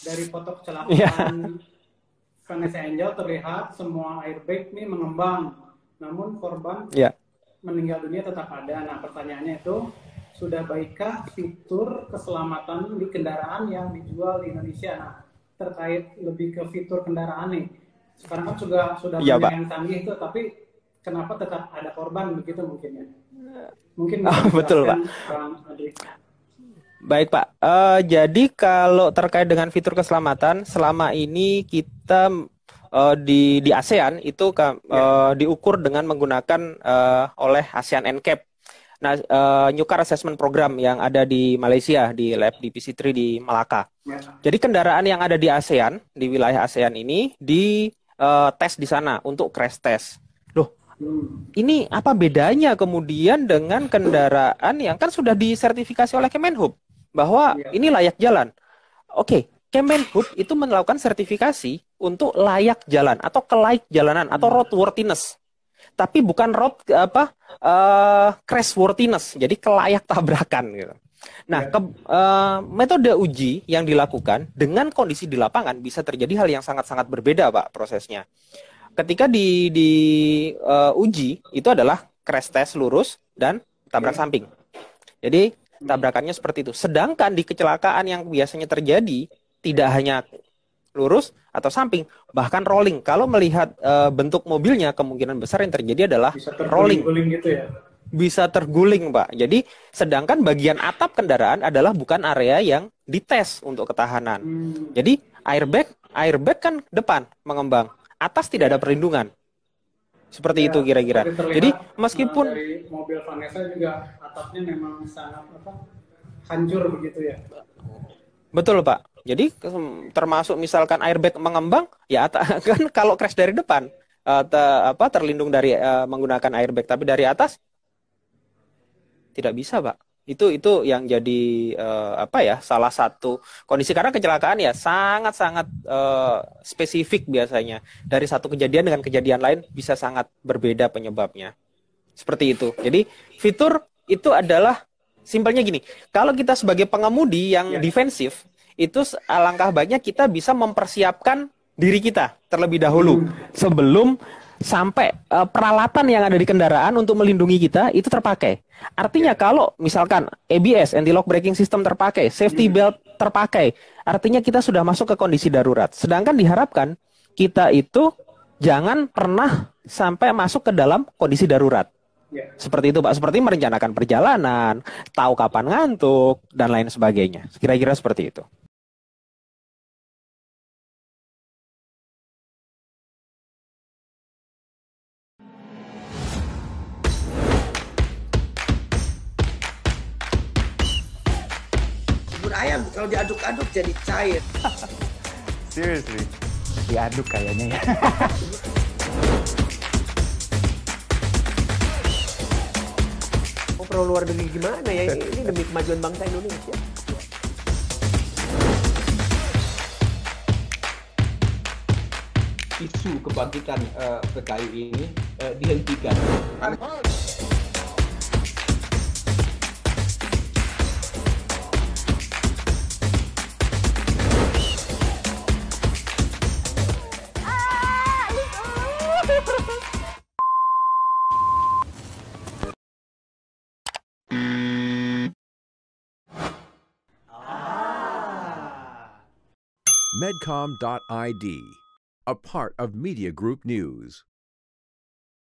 dari foto Iya. kecelakaan Vanessa Angel terlihat semua airbag ini mengembang, namun korban Iya. meninggal dunia tetap ada. Nah, pertanyaannya itu, sudah baikkah fitur keselamatan di kendaraan yang dijual di Indonesia? Nah, terkait lebih ke fitur kendaraan nih. Sekarang kan sudah Iya, banyak Pak. yang canggih itu, tapi kenapa tetap ada korban begitu mungkin ya? Mungkin bisa Oh, betul, Pak. dijelaskan, Bang Adi. Baik, Pak. Jadi kalau terkait dengan fitur keselamatan, selama ini kita di ASEAN itu Ya, diukur dengan menggunakan oleh ASEAN NCAP. Nah, New Car Assessment Program yang ada di Malaysia di lab di PC3 di Malaka. ya. Jadi kendaraan yang ada di ASEAN, di wilayah ASEAN ini di tes di sana untuk crash test. Loh, Hmm. ini apa bedanya kemudian dengan kendaraan yang kan sudah disertifikasi oleh Kemenhub bahwa Iya. ini layak jalan? Oke, Kemenhub itu melakukan sertifikasi untuk layak jalan atau kelayak jalanan atau Hmm. roadworthiness. Tapi bukan crash worthiness, jadi kelayak tabrakan gitu. Nah, Iya. metode uji yang dilakukan dengan kondisi di lapangan bisa terjadi hal yang sangat-sangat berbeda, Pak, prosesnya. Ketika di uji itu adalah crash test lurus dan tabrak Iya. samping. Jadi Hmm. tabrakannya seperti itu. Sedangkan di kecelakaan yang biasanya terjadi tidak hanya lurus atau samping, bahkan rolling. Kalau melihat bentuk mobilnya, kemungkinan besar yang terjadi adalah Bisa rolling, terguling-guling gitu ya. bisa terguling, Pak. Jadi, sedangkan bagian atap kendaraan adalah bukan area yang dites untuk ketahanan. Hmm. Jadi, airbag kan depan mengembang, atas tidak ada Ya. perlindungan. Seperti Ya, itu kira-kira. seperti Jadi, terlihat meskipun dari mobil Vanessa juga atapnya memang sangat apa, hancur begitu ya. betul, Pak. Jadi, termasuk misalkan airbag mengembang, ya kan kalau crash dari depan terlindung dari menggunakan airbag, tapi dari atas tidak bisa, Pak. Itu yang jadi apa ya? Salah satu kondisi karena kecelakaan ya sangat-sangat spesifik biasanya. Dari satu kejadian dengan kejadian lain bisa sangat berbeda penyebabnya. Seperti itu. Jadi fitur itu adalah simpelnya gini. Kalau kita sebagai pengemudi yang Ya. defensif, itu alangkah baiknya kita bisa mempersiapkan diri kita terlebih dahulu Hmm. sebelum sampai peralatan yang ada di kendaraan untuk melindungi kita itu terpakai. Artinya Ya. kalau misalkan ABS, anti-lock braking system terpakai, safety Hmm. belt terpakai, artinya kita sudah masuk ke kondisi darurat. Sedangkan diharapkan kita itu jangan pernah sampai masuk ke dalam kondisi darurat. Ya. Seperti itu, Pak. Seperti merencanakan perjalanan, tahu kapan ngantuk, dan lain sebagainya. Kira-kira seperti itu. Bubur ayam kalau diaduk-aduk jadi cair. Seriously, diaduk kayaknya ya. Oh, pro luar negeri gimana ya? Ini demi kemajuan bangsa Indonesia. Isu kebangkitan PKI ini dihentikan. Medcom.id, a part of Media Group News.